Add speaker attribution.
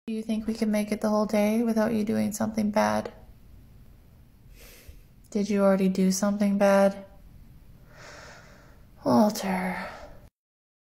Speaker 1: Do you think we can make it the whole day without you doing something bad? Did you already do something bad? Walter.